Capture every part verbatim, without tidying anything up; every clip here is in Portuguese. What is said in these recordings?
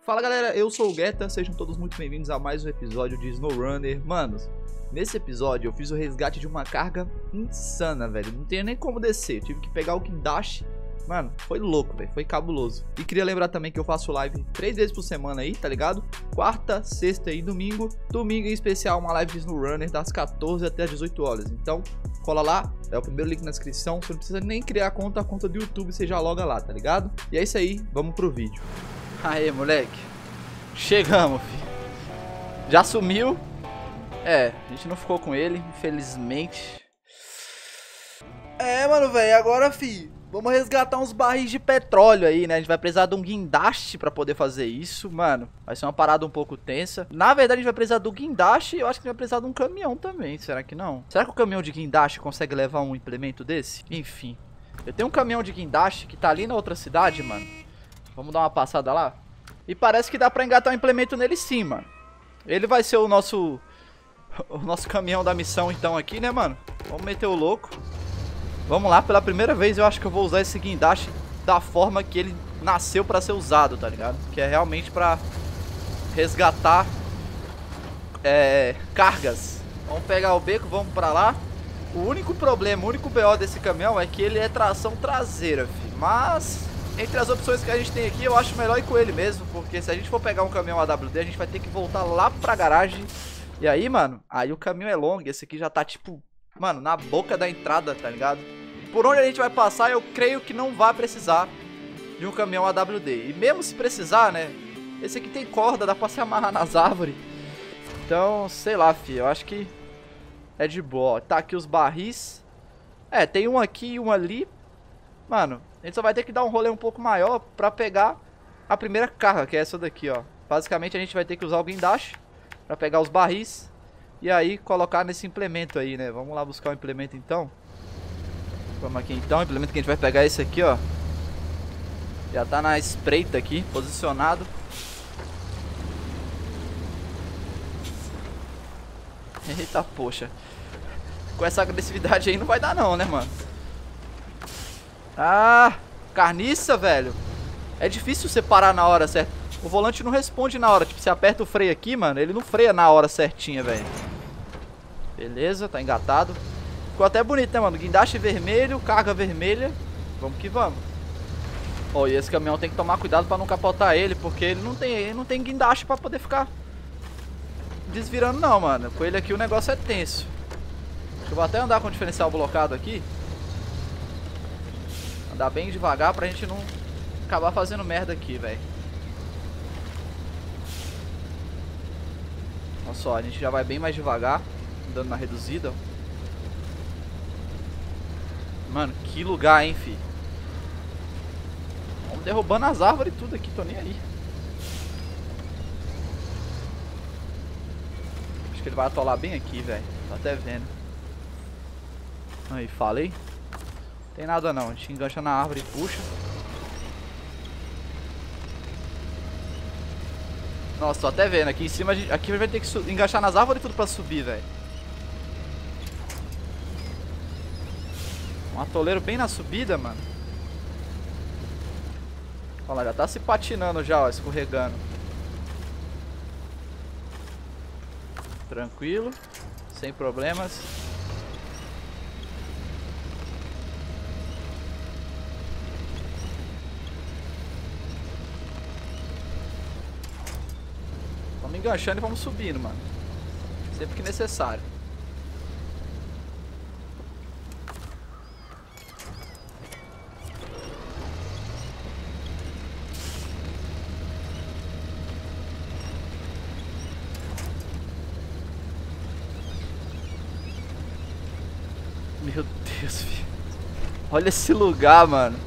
Fala galera, eu sou o Guetta, sejam todos muito bem-vindos a mais um episódio de SnowRunner. Manos, nesse episódio eu fiz o resgate de uma carga insana, velho. Não tinha nem como descer, eu tive que pegar o guindaste. Mano, foi louco, velho, foi cabuloso. E queria lembrar também que eu faço live três vezes por semana aí, tá ligado? Quarta, sexta e domingo. Domingo em especial uma live de SnowRunner das quatorze até as dezoito horas. Então, cola lá, é o primeiro link na descrição. Você não precisa nem criar conta, a conta do YouTube, você já loga lá, tá ligado? E é isso aí, vamos pro vídeo. Aê, moleque. Chegamos, filho. Já sumiu. É, a gente não ficou com ele, infelizmente. É, mano, velho, agora, fi, vamos resgatar uns barris de petróleo aí, né? A gente vai precisar de um guindaste pra poder fazer isso, mano. Vai ser uma parada um pouco tensa. Na verdade, a gente vai precisar do guindaste e eu acho que a gente vai precisar de um caminhão também, será que não? Será que o caminhão de guindaste consegue levar um implemento desse? Enfim, eu tenho um caminhão de guindaste que tá ali na outra cidade, mano. Vamos dar uma passada lá? E parece que dá pra engatar um implemento nele sim, mano. Ele vai ser o nosso... O nosso caminhão da missão então aqui, né, mano? Vamos meter o louco. Vamos lá, pela primeira vez eu acho que eu vou usar esse guindaste da forma que ele nasceu pra ser usado, tá ligado? Que é realmente pra resgatar é, cargas. Vamos pegar o beco, vamos pra lá. O único problema, o único B O desse caminhão é que ele é tração traseira, filho. Mas... entre as opções que a gente tem aqui, eu acho melhor ir com ele mesmo. Porque se a gente for pegar um caminhão A W D, a gente vai ter que voltar lá pra garagem. E aí, mano, aí o caminho é longo. Esse aqui já tá, tipo, mano, na boca da entrada, tá ligado? Por onde a gente vai passar, eu creio que não vai precisar de um caminhão A W D. E mesmo se precisar, né, esse aqui tem corda, dá pra se amarrar nas árvores. Então, sei lá, fi, eu acho que é de boa. Tá aqui os barris. É, tem um aqui e um ali. Mano, a gente só vai ter que dar um rolê um pouco maior pra pegar a primeira carga, que é essa daqui, ó. Basicamente a gente vai ter que usar o guindaste pra pegar os barris e aí colocar nesse implemento aí, né? Vamos lá buscar o implemento então. Vamos aqui então, o implemento que a gente vai pegar é esse aqui, ó. Já tá na espreita aqui, posicionado. Eita, poxa. Com essa agressividade aí não vai dar não, né, mano? Ah, carniça, velho. É difícil você parar na hora certa. O volante não responde na hora. Tipo, você aperta o freio aqui, mano, ele não freia na hora certinha, velho. Beleza, tá engatado. Ficou até bonito, né, mano? Guindaste vermelho, carga vermelha. Vamos que vamos. Ó, oh, e esse caminhão tem que tomar cuidado pra não capotar ele, porque ele não tem, ele não tem guindaste pra poder ficar desvirando não, mano. Com ele aqui o negócio é tenso. Eu vou até andar com o diferencial blocado aqui. Andar bem devagar pra gente não acabar fazendo merda aqui, velho. Olha só, a gente já vai bem mais devagar, andando na reduzida. Mano, que lugar, hein, fi. Vamos derrubando as árvores e tudo aqui, tô nem aí. Acho que ele vai atolar bem aqui, velho. Tô até vendo. Aí, falei. Tem nada não, a gente engancha na árvore e puxa. Nossa, tô até vendo, aqui em cima, a gente, aqui a gente vai ter que enganchar nas árvores e tudo pra subir, velho. Um atoleiro bem na subida, mano. Olha lá, já tá se patinando já, ó, escorregando. Tranquilo, sem problemas. Vamos enganchando e vamos subindo, mano. Sempre que necessário. Meu Deus, filho. Olha esse lugar, mano.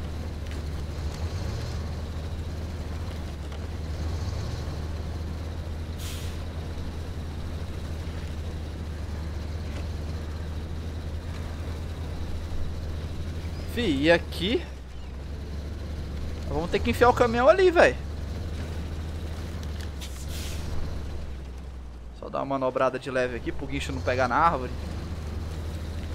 Fih, e aqui vamos ter que enfiar o caminhão ali, velho. Só dar uma manobrada de leve aqui pro guincho não pegar na árvore.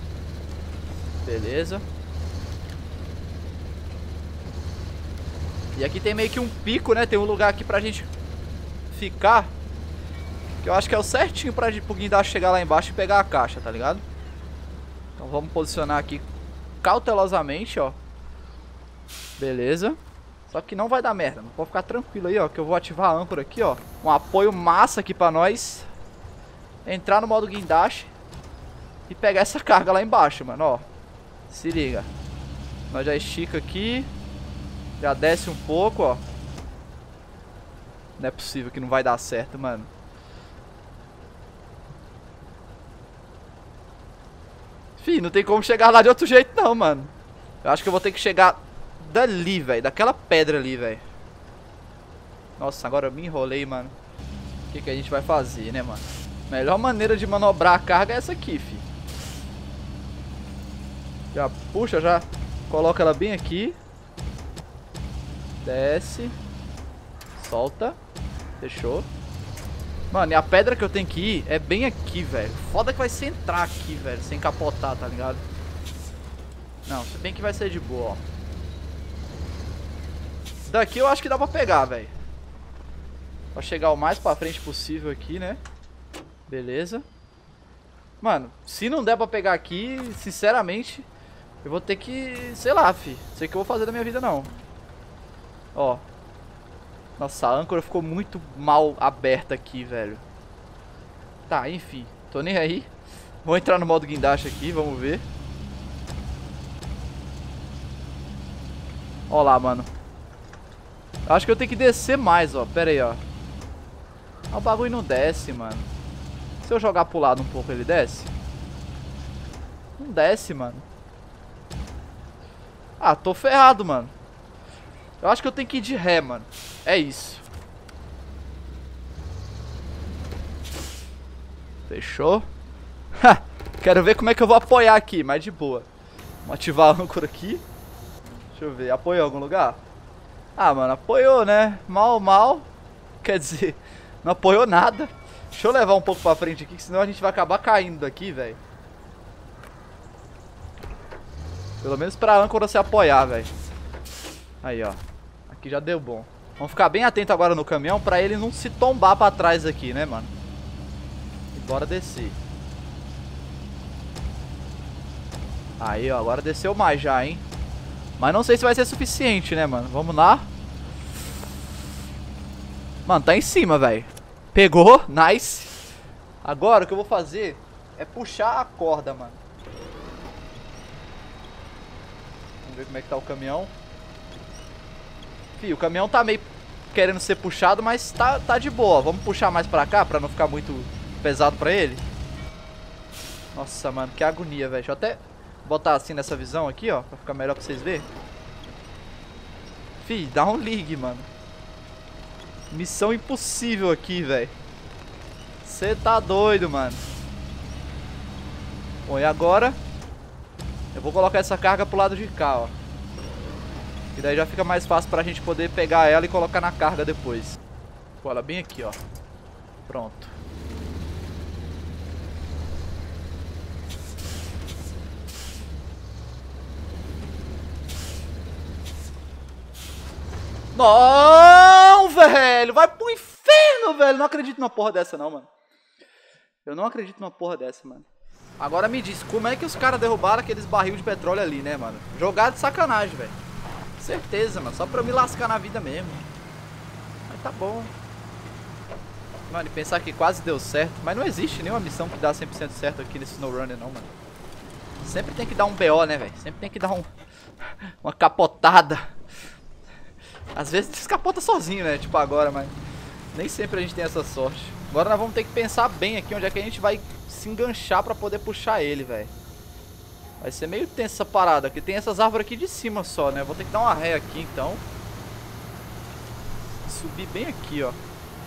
Beleza. E aqui tem meio que um pico, né? Tem um lugar aqui pra gente ficar, que eu acho que é o certinho pra pro guindaste chegar lá embaixo e pegar a caixa, tá ligado? Então vamos posicionar aqui cautelosamente, ó. Beleza. Só que não vai dar merda, não pode ficar tranquilo aí, ó, que eu vou ativar a âncora aqui, ó. Um apoio massa aqui pra nós entrar no modo guindaste e pegar essa carga lá embaixo, mano, ó. Se liga. Nós já estica aqui. Já desce um pouco, ó. Não é possível que não vai dar certo, mano. Fih, não tem como chegar lá de outro jeito não, mano. Eu acho que eu vou ter que chegar dali, velho. Daquela pedra ali, velho. Nossa, agora eu me enrolei, mano. O que que a gente vai fazer, né, mano? Melhor maneira de manobrar a carga é essa aqui, fi. Já puxa, já coloca ela bem aqui. Desce. Solta. Fechou. Mano, e a pedra que eu tenho que ir é bem aqui, velho. Foda que vai ser entrar aqui, velho, sem capotar, tá ligado? Não, se bem que vai ser de boa, ó. Daqui eu acho que dá pra pegar, velho. Pra chegar o mais pra frente possível aqui, né? Beleza. Mano, se não der pra pegar aqui, sinceramente, eu vou ter que, sei lá, fi. Não sei o que eu vou fazer da minha vida, não. Ó. Nossa, a âncora ficou muito mal aberta aqui, velho. Tá, enfim. Tô nem aí. Vou entrar no modo guindaste aqui, vamos ver. Ó lá, mano. Acho que eu tenho que descer mais, ó. Pera aí, ó. Ah, o bagulho não desce, mano. Se eu jogar pro lado um pouco, ele desce? Não desce, mano. Ah, tô ferrado, mano. Eu acho que eu tenho que ir de ré, mano. É isso. Fechou. Quero ver como é que eu vou apoiar aqui, mas de boa. Vamos ativar a âncora aqui. Deixa eu ver, apoiou em algum lugar? Ah, mano, apoiou, né? Mal, mal. Quer dizer, não apoiou nada. Deixa eu levar um pouco pra frente aqui, que senão a gente vai acabar caindo daqui, velho. Pelo menos pra âncora se apoiar, velho. Aí, ó. Aqui já deu bom. Vamos ficar bem atento agora no caminhão pra ele não se tombar pra trás aqui, né, mano? E bora descer. Aí, ó. Agora desceu mais já, hein? Mas não sei se vai ser suficiente, né, mano? Vamos lá. Mano, tá em cima, velho. Pegou. Nice. Agora, o que eu vou fazer é puxar a corda, mano. Vamos ver como é que tá o caminhão. Fih, o caminhão tá meio querendo ser puxado, mas tá, tá de boa. Vamos puxar mais pra cá, pra não ficar muito pesado pra ele. Nossa, mano, que agonia, velho. Deixa eu até botar assim nessa visão aqui, ó, pra ficar melhor pra vocês verem. Fih, dá um ligue, mano. Missão impossível aqui, velho. Você tá doido, mano. Bom, e agora eu vou colocar essa carga pro lado de cá, ó. E daí já fica mais fácil pra gente poder pegar ela e colocar na carga depois. Pô, ela bem aqui, ó. Pronto. Não, velho! Vai pro inferno, velho! Não acredito numa porra dessa, não, mano. Eu não acredito numa porra dessa, mano. Agora me diz, como é que os caras derrubaram aqueles barril de petróleo ali, né, mano? Jogado de sacanagem, velho. Certeza, mano. Só pra eu me lascar na vida mesmo. Mas tá bom. Mano, e pensar que quase deu certo. Mas não existe nenhuma missão que dá cem por cento certo aqui nesse SnowRunner, não, mano. Sempre tem que dar um B O, né, velho? Sempre tem que dar um... uma capotada. Às vezes descapota sozinho, né? Tipo agora, mas... nem sempre a gente tem essa sorte. Agora nós vamos ter que pensar bem aqui onde é que a gente vai se enganchar pra poder puxar ele, velho. Vai ser meio tenso essa parada, porque tem essas árvores aqui de cima só, né? Vou ter que dar uma ré aqui, então. Subir bem aqui, ó.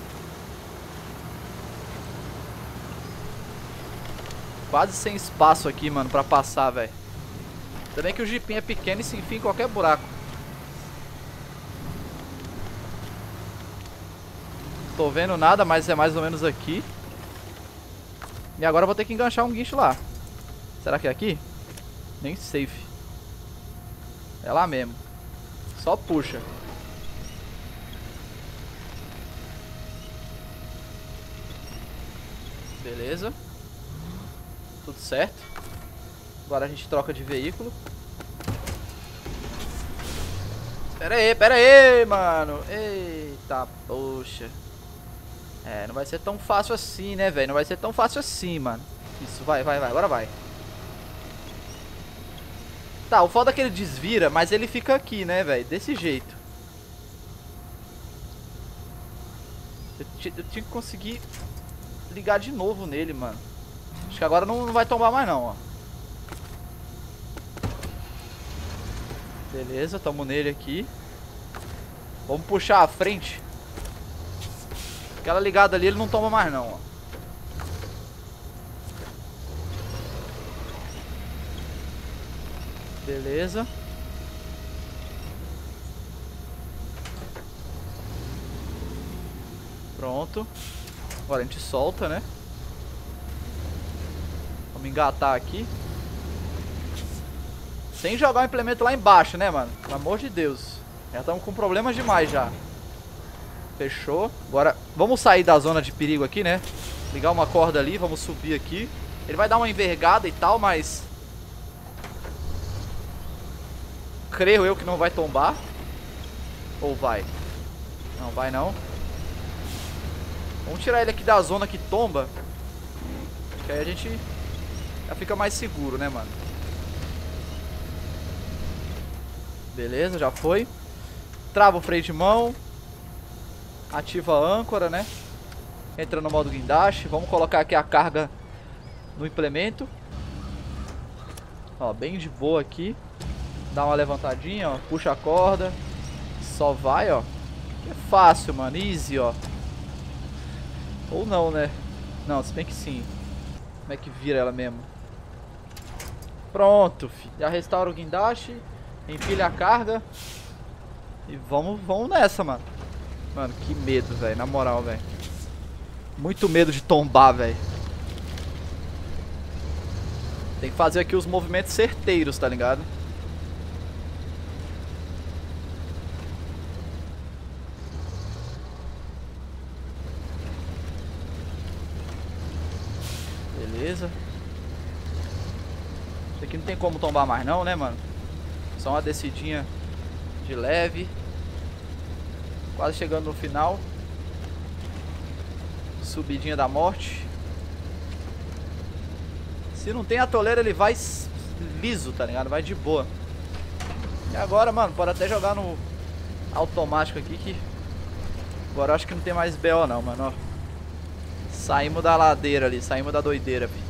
Quase sem espaço aqui, mano, pra passar, velho. Também que o jipinho é pequeno e se enfia em qualquer buraco. Tô vendo nada, mas é mais ou menos aqui. E agora eu vou ter que enganchar um guincho lá. Será que é aqui? Nem safe. É lá mesmo. Só puxa. Beleza. Tudo certo. Agora a gente troca de veículo. Pera aí, pera aí, mano. Eita, poxa. É, não vai ser tão fácil assim, né, velho? Não vai ser tão fácil assim, mano. Isso, vai, vai, vai. Agora vai. Tá, o foda é que ele desvira, mas ele fica aqui, né, velho? Desse jeito. Eu, eu tinha que conseguir ligar de novo nele, mano. Acho que agora não, não vai tombar mais não, ó. Beleza, tamo nele aqui. Vamos puxar a frente. Aquela ligada ali ele não toma mais não, ó. Beleza. Pronto. Agora a gente solta, né? Vamos engatar aqui. Sem jogar o implemento lá embaixo, né, mano? Pelo amor de Deus. Já estamos com problemas demais já. Fechou. Agora, vamos sair da zona de perigo aqui, né? Ligar uma corda ali, vamos subir aqui. Ele vai dar uma envergada e tal, mas... creio eu que não vai tombar. Ou vai? Não, vai não. Vamos tirar ele aqui da zona que tomba. Que aí a gente já fica mais seguro, né, mano? Beleza, já foi. Trava o freio de mão. Ativa a âncora, né? Entra no modo guindaste. Vamos colocar aqui a carga no implemento. Ó, bem de boa aqui. Dá uma levantadinha, ó. Puxa a corda. Só vai, ó. É fácil, mano. Easy, ó. Ou não, né? Não, se bem que sim. Como é que vira ela mesmo? Pronto, filho. Já restaura o guindaste. Empilha a carga. E vamos, vamos nessa, mano. Mano, que medo, velho. Na moral, velho. Muito medo de tombar, velho. Tem que fazer aqui os movimentos certeiros, tá ligado? Beleza. Isso aqui não tem como tombar mais não, né, mano? Só uma descidinha de leve. Quase chegando no final. Subidinha da morte. Se não tem a toleira, ele vai liso, tá ligado? Vai de boa. E agora, mano, pode até jogar no automático aqui que... agora eu acho que não tem mais B O não, mano, ó. Saímos da ladeira ali, saímos da doideira, filho.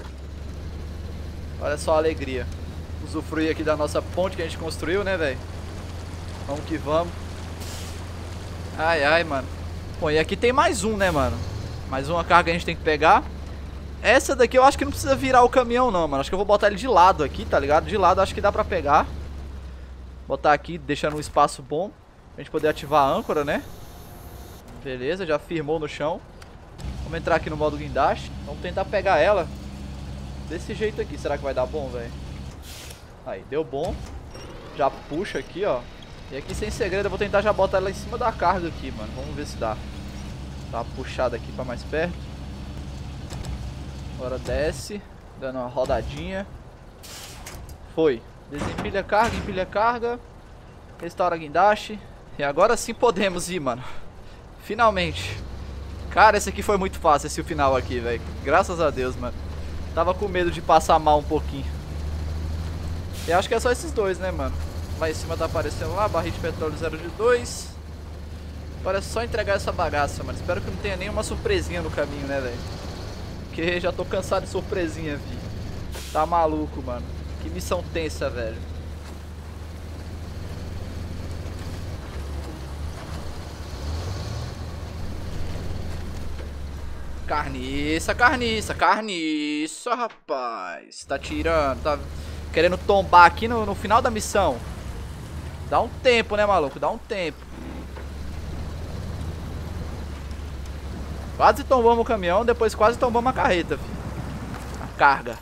Olha só a alegria. Usufruir aqui da nossa ponte que a gente construiu, né, velho? Vamos que vamos. Ai, ai, mano. Bom, e aqui tem mais um, né, mano? Mais uma carga a gente tem que pegar. Essa daqui eu acho que não precisa virar o caminhão, não, mano. Acho que eu vou botar ele de lado aqui, tá ligado? De lado acho que dá pra pegar. Botar aqui, deixando um espaço bom pra gente poder ativar a âncora, né? Beleza, já firmou no chão. Vamos entrar aqui no modo guindaste. Vamos tentar pegar ela desse jeito aqui. Será que vai dar bom, velho? Aí, deu bom. Já puxa aqui, ó. E aqui sem segredo eu vou tentar já botar ela em cima da carga aqui, mano. Vamos ver se dá. Dá uma puxada aqui pra mais perto. Agora desce. Dando uma rodadinha. Foi. Desempilha a carga, empilha a carga. Restaura a guindaste. E agora sim podemos ir, mano. Finalmente. Cara, esse aqui foi muito fácil, esse final aqui, velho. Graças a Deus, mano. Tava com medo de passar mal um pouquinho. E acho que é só esses dois, né, mano? Lá em cima tá aparecendo lá, barril de petróleo zero de dois. Agora é só entregar essa bagaça, mano. Espero que não tenha nenhuma surpresinha no caminho, né, velho? Porque já tô cansado de surpresinha, vi. Tá maluco, mano. Que missão tensa, velho. Carniça, carniça, carniça, rapaz. Tá tirando, tá querendo tombar aqui no, no final da missão. Dá um tempo, né, maluco? Dá um tempo. Quase tombamos o caminhão, depois quase tombamos a carreta, filho. A carga.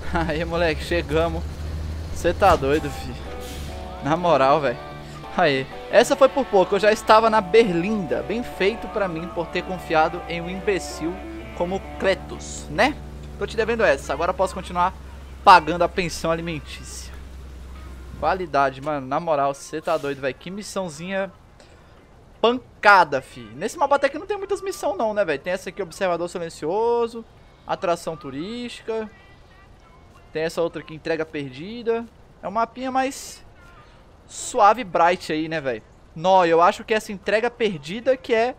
Aí, moleque, chegamos. Você tá doido, fi. Na moral, velho. Aí, essa foi por pouco. Eu já estava na Berlinda. Bem feito pra mim por ter confiado em um imbecil como Kletos, né? Tô te devendo essa. Agora posso continuar pagando a pensão alimentícia. Qualidade, mano. Na moral, você tá doido, velho. Que missãozinha pancada, fi. Nesse mapa até que não tem muitas missões não, né, velho? Tem essa aqui, Observador Silencioso. Atração turística. Tem essa outra aqui, Entrega Perdida. É um mapinha mais suave e bright aí, né, velho? Nó, eu acho que essa Entrega Perdida que é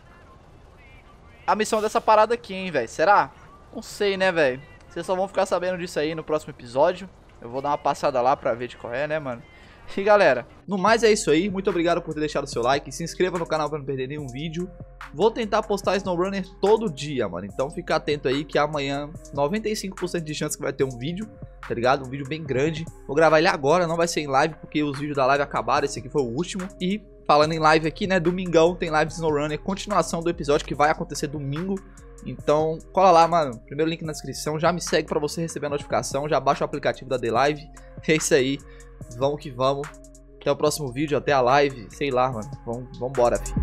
a missão dessa parada aqui, hein, velho? Será? Não sei, né, velho? Vocês só vão ficar sabendo disso aí no próximo episódio. Eu vou dar uma passada lá pra ver de qual é, né, mano? E galera, no mais é isso aí. Muito obrigado por ter deixado o seu like. Se inscreva no canal pra não perder nenhum vídeo. Vou tentar postar SnowRunner todo dia, mano. Então fica atento aí que amanhã noventa e cinco por cento de chance que vai ter um vídeo, tá ligado? Um vídeo bem grande. Vou gravar ele agora, não vai ser em live porque os vídeos da live acabaram. Esse aqui foi o último. E falando em live aqui, né, domingão tem live de SnowRunner, continuação do episódio que vai acontecer domingo. Então cola lá, mano. Primeiro link na descrição. Já me segue pra você receber a notificação. Já baixa o aplicativo da The Live. É isso aí. Vamos que vamos. Até o próximo vídeo, até a live. Sei lá, mano. Vamos, vambora, filho.